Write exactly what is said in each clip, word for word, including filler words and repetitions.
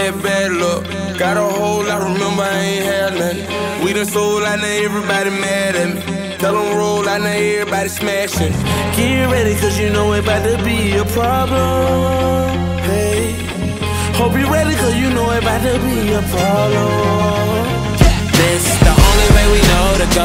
that bad luck. Got a hole, I remember I ain't had nothing. We done sold, I know everybody mad at me. Tell them roll, I know everybody smashing. Get ready, cause you know it about to be a problem. Hey, hope you ready, cause you know it about to be a problem. This the only way we know to go.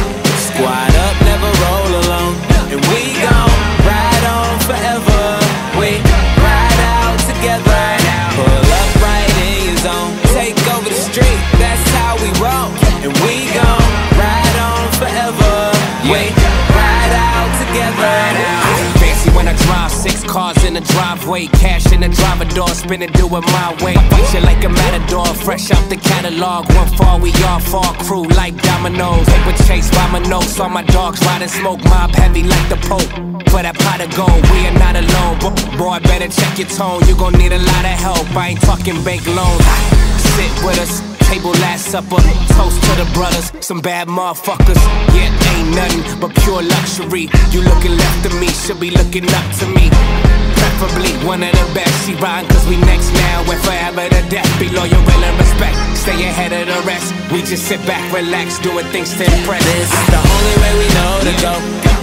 Squad up, never roll alone. And we gon' ride on forever. We ride out together. Pull up right in your zone. Take over the street, that's how we roll. And we gon' ride on forever. We ride out together. Fancy when I drive, six cars in the driveway. Cash in the driver door, spinning, do it my way. Fight you like a matador, fresh out the catalog. One fall, we all fall, crew like dominoes. Paper chase by my nose, all my dogs riding smoke. Mob heavy like the Pope, for that pot of gold, we are not alone. Boy, better check your tone, you gon' need a lot of help. I ain't talking bank loans. Sit with us, table last supper. Toast to the brothers, some bad motherfuckers. Yeah, ain't nothing but pure luxury. You looking left of me, should be looking up to me. Preferably one of the best. She riding cause we next now and forever to death. Be loyal, real and respect. Stay ahead of the rest. We just sit back, relax, doing things to impress. This is the only way we know to go.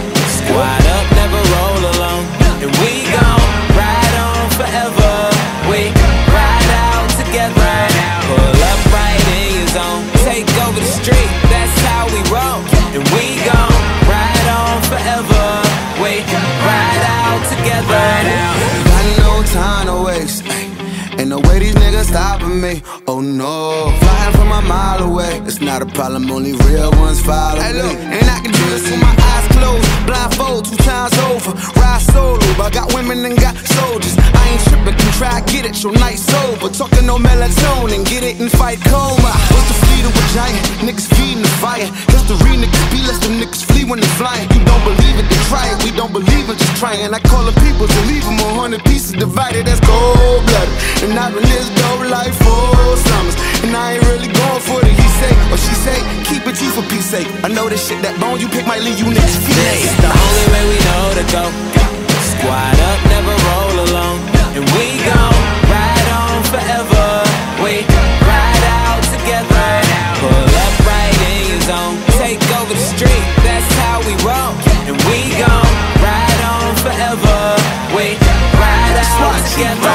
Squad up, never roll alone. And we gon' ride on forever. We ride out together. Pull up right in your zone. Take over the street, that's how we roll. And we gon' ride on forever. We ride out together. Got no time to waste. Ain't no way these niggas stopping me. Oh no, flying from a mile away. It's not a problem, only real ones follow hey, look, me. And I can do this with my eyes closed. Blindfold two times over. Ride solo, but I got women and got soldiers. I ain't tripping, can try get it, your night sober. Talking no melatonin, get it and fight coma. What's the fleet of a giant? Niggas feeding the fire. History niggas be less them niggas flee when they flying. You don't believe it, they try it. We don't believe it, just trying. I call the people to leave them a hundred pieces divided. That's cold blooded. And I've been this dope life for summers. And I ain't really going for the he say or she say. Keep it G for peace sake. I know this shit that bone you pick might leave you niggas feet. This is the only way we know to go. Squad up, never roll alone. And we gon' ride on forever. We ride out together. Pull up right in your zone. Take over the street, that's how we roll. And we gon' ride on forever. We ride out together.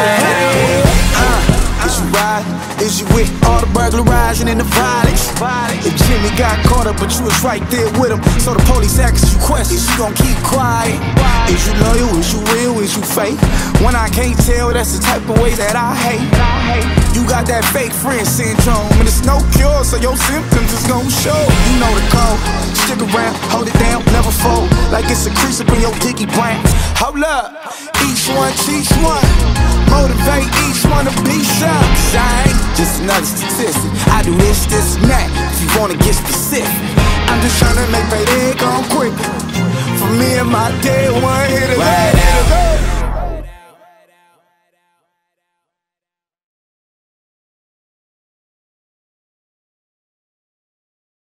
Is you ride? Is you with all the burglarizing and the violence? If Jimmy got caught up, but you was right there with him, so the police asked you questions, you gon' keep quiet. Is you loyal? Is you real? Is you fake? When I can't tell, that's the type of way that I hate. You got that fake friend syndrome, and it's no cure, so your symptoms is gon' show. You know the code. Stick around, hold it down, never fold. Like it's a crease up in your dicky brain. Hold up, each one teach one. Motivate each one to be some. I ain't just another statistic. I do this, this, and that. If you wanna get specific, I'm just tryna make payday come quick. For me and my day one hit it.